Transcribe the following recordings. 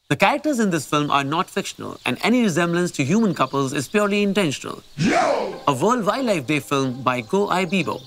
The characters in this film are not fictional, and any resemblance to human couples is purely intentional. A World Wildlife Day film by Go Ibibo.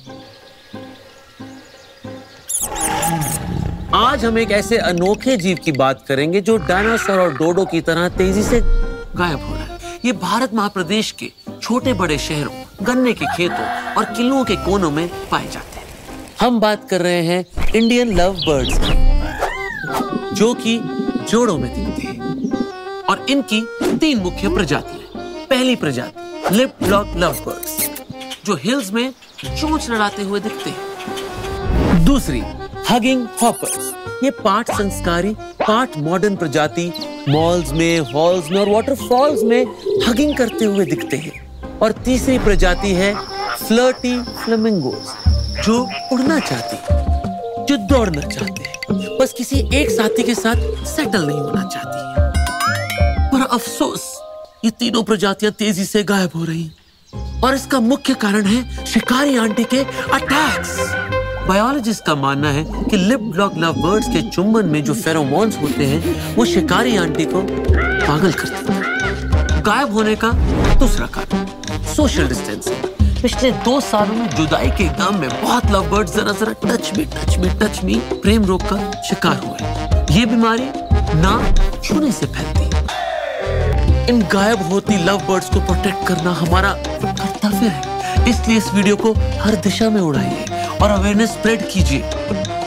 आज हम एक ऐसे अनोखे जीव की बात करेंगे जो डायनासोर और डोडो की तरह तेजी से गायब हो रहा है। ये भारत महाप्रदेश के छोटे बड़े शहरों, गन्ने के खेतों और किलों के कोनों में पाए जाते हैं। हम बात कर रहे हैं इंडियन लव बर्ड्स की, जो कि जोड़ों में दिखते हैं और इनकी 3 मुख्य प्रजातियां। पहली प्रजाति लिप लॉक लव बर्ड्स, जो हिल्स में चोंच लड़ाते हुए दिखते हैं। दूसरी हगिंग हॉपर्स, ये पार्ट संस्कारी पार्ट मॉडर्न प्रजाति मॉल्स में, हॉल्स में और वाटरफॉल्स में हगिंग करते हुए दिखते हैं। और तीसरी प्रजाति है फ्लर्टी फ्लेमिंगोस, जो उड़ना चाहती है, जो दौड़ना चाहते हैं, बस किसी एक साथी के साथ सेटल नहीं होना चाहती। पर अफसोस ये तीनों प्रजातियां तेजी से गायब हो रही हैं और इसका मुख्य कारण है शिकारी आंटी के अटैक्स। बायोलॉजिस्ट का मानना है कि लिप लॉक लव बर्ड्स के चुंबन में जो फेरोमोन्स होते हैं वो शिकारी आंटी को पागल करते हैं। गायब होने का दूसरा कारण सोशल डिस्टेंसिंग। पिछले 2 सालों में जुदाई के गम में बहुत लव बर्ड्स जरा टच मी प्रेम रोग का शिकार हुए। ये बीमारी ना छूने से फैलती है। इन गायब होती लव बर्ड्स को प्रोटेक्ट करना हमारा कर्तव्य है। इसलिए इस वीडियो को हर दिशा में उड़ाइए और अवेयरनेस स्प्रेड कीजिए।